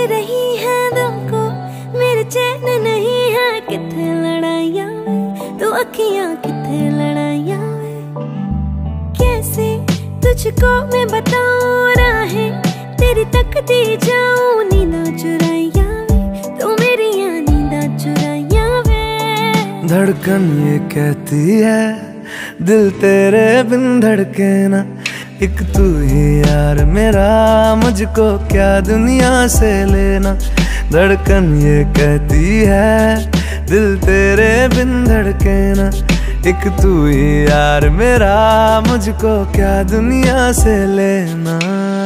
रही है दिल को, मेरे चैन नहीं है किथे लड़ाइयां वे, तू अखियां किथे लड़ाइयां वे। कैसे तुझको मैं बताऊं राहें तेरी तकती जाऊं, नींदा चुराइयां वे, तू मेरी नींदा चुराइयां वे। धड़कन ये कहती है दिल तेरे बिन धड़के ना, एक तू ही यार मेरा, मुझको क्या दुनिया से लेना। धड़कन ये कहती है दिल तेरे बिन धड़के ना, एक तू ही यार मेरा, मुझको क्या दुनिया से लेना।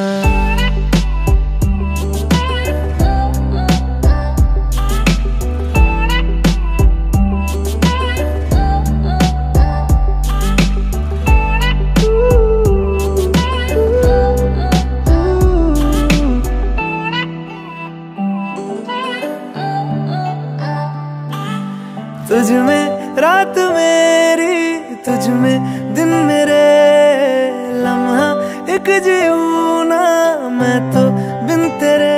तुझ में रात मेरी, तुझ में दिन मेरे, लम्हा एक जीऊं ना मैं तो बिन तेरे।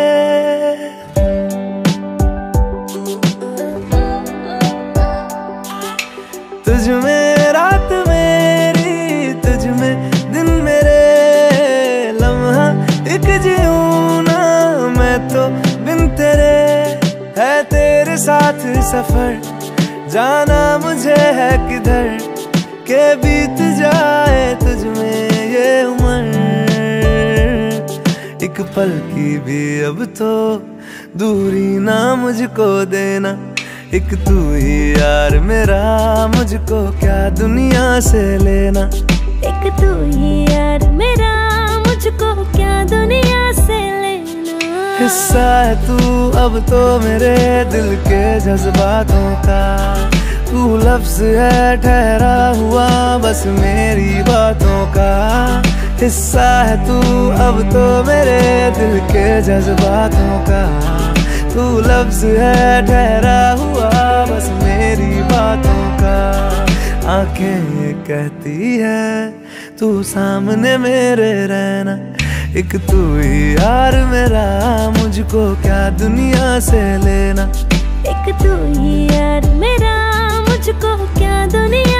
तुझ में रात मेरी, तुझ में दिन मेरे, लम्हा एक जीऊं ना मैं तो बिन तेरे। है तेरे साथ सफर, जाना मुझे है किधर के बीत जाए तुझ में ये उम्र। एक पल की भी अब तो दूरी ना मुझको देना, एक तू ही यार मेरा, मुझको क्या दुनिया से लेना। एक तू ही यार मेरा, मुझको क्या दुनिया से लेना। हिस्सा है तू अब तो मेरे दिल के जज्बातों का, तू लफ्ज है ठहरा हुआ बस मेरी बातों का। हिस्सा है तू अब तो मेरे दिल के जज्बातों का, तू लफ्ज है ठहरा हुआ बस मेरी बातों का। आंखें ये कहती है तू सामने मेरे रहना, एक तू ही यार मेरा, मुझको क्या दुनिया से लेना। एक तू ही यार मेरा, मुझको क्या दुनिया